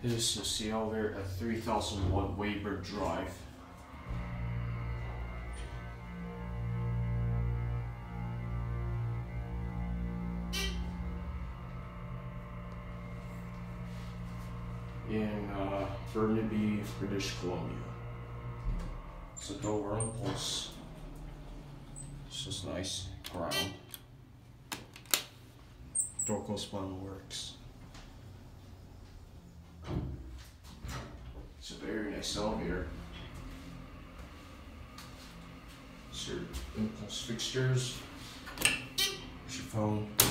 This is the elevator at 3001 Weyburn Drive. In Burnaby, British Columbia. It's a door on pulse. It's just nice ground. Thoracospinal works. It's a very nice elevator. It's your impulse fixtures. There's your phone.